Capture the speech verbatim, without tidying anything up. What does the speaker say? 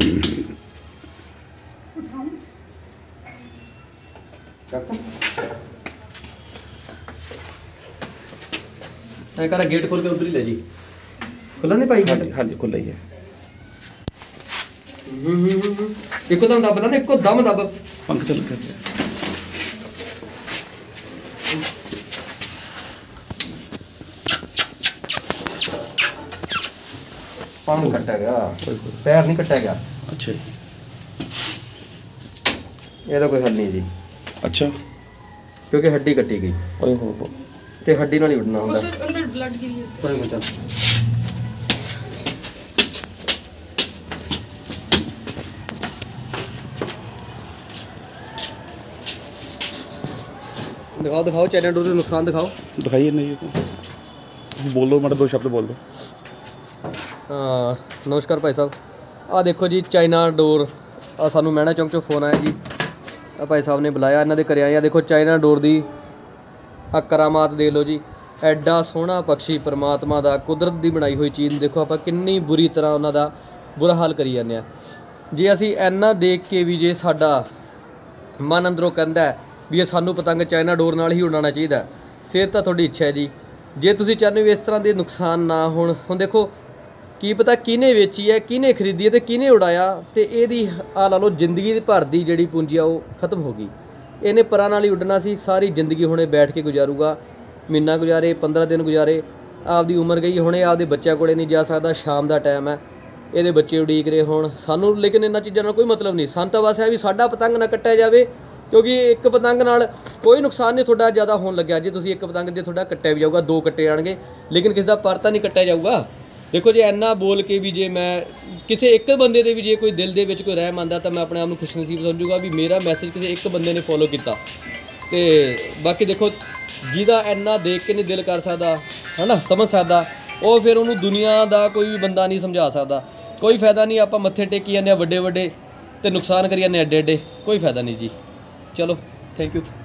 करा गेट खोल के उधर ही ले जी। खुला नहीं पाई? हाँ जी खुला ही है। एको दम दब ना, एको दम दब। पंख चल कर पंख कटा गया, पैर नहीं कटा गया। अच्छा, ये तो कोई हल नहीं जी। अच्छा, क्योंकि हड्डी कटी गई। ओए हो हो ते हड्डी नाल ही उड़ना हुंदा। उस अंदर ब्लड गिरी है। कोई कोई चल। दिखाओ दिखाओ चाइना डोर के नुकसान दिखाओ। दिखाइए नहीं तो बोल दो, मतलब दो शब्द बोल दो। हाँ नमस्कार भाई साहब, आ देखो जी चाइना डोर, आ सानू मैना चौंक चो फोन आया जी। आ भाई साहब ने बुलाया, इन्हों के घरे आए। देखो चाइना डोर दी आ करामात देख लो जी। एडा सोहना पक्षी परमात्मा दा कुदरत दी बनाई हुई चीज़ देखो आप किन्नी बुरी तरह उन्हों दा बुरा हाल करी जाने। जे असी इन्ना देख के भी जे साडा मन अंदरों कहता है भी ये सानू पतंग चाइना डोर नाल ही उड़ाना चाहिए, फिर तो थोड़ी इच्छा है जी। जे तुसीं चाहते हो इस तरह के नुकसान ना होण, हुण देखो की पता किने वेची है, किने खरीदी है तो किने उड़ाया, तो ये आ ला लो जिंदगी भर की जी पूंजी आ वो खत्म हो गई। इन्हें परां नाल ही उड़ना सी, सारी जिंदगी हुणे बैठ के गुजारूगा, महीना गुजारे पंद्रह दिन गुजारे, आपदी उम्र गई हुणे आपदे बच्चों कोले नहीं जा सकता, शाम का टाइम है, ये बच्चे उड़ीक रहे होण सानू। लेकिन इन्हां चीज़ां नाल कोई मतलब नहीं, सन तां बस है भी साडा पतंग ना कट्टिया जाए, क्योंकि एक पतंग नाल कोई नुकसान नहीं थोड़ा ज़्यादा होण लग्या। जे तुसीं एक पतंग जे थोड़ा कट्टिया भी जाऊगा, दो कट्टे जाणगे, लेकिन किसी का पर तां नहीं कट्टिया जाऊगा। देखो जे इन्ना बोल के भी जे मैं किसी एक बंदे दे भी जे कोई दिल दे विच कोई रहम आंदा तो मैं अपने आप को खुशनसीब समझूगा भी मेरा मैसेज किसी एक बंदे ने फॉलो किया। तो बाकी देखो जिहदा इन्ना देख के नहीं दिल कर सकता है ना, समझ सकता, वो फिर उन्होंने दुनिया का कोई भी बंदा नहीं समझा सकता। कोई फायदा नहीं, आप मत्थे टेकी जाने वड्डे वड्डे ते नुकसान करी जाने एडे एडे, कोई फायदा नहीं जी। चलो थैंक यू।